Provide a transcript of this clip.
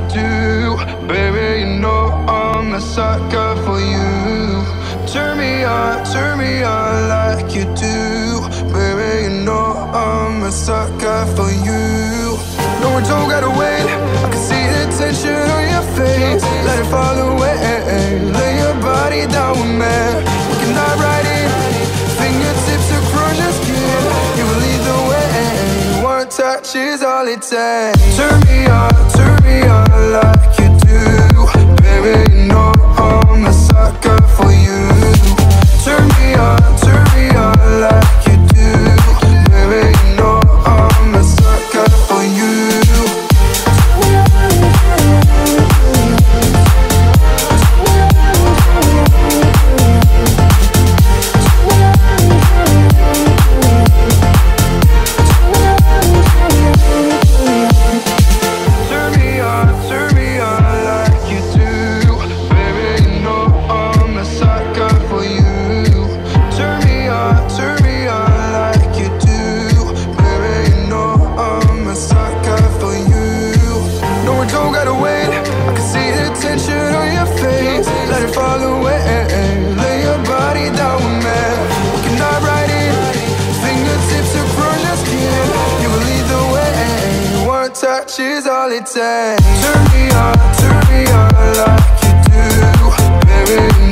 do. Baby, you know I'm a sucker for you. Turn me on like you do. Baby, you know I'm a sucker for you. No, we don't gotta wait. I can see the tension on your face. Let it fall away. Lay your body down with me. We can dive right in. Fingertips across your skin. You will lead the way. One touch is all it takes. Turn me on like you do. Baby, you know I'm a sucker for you. Turn me on like you do. Baby, you know I'm a sucker for you. Touch is all it takes. Turn me on like you do. Baby,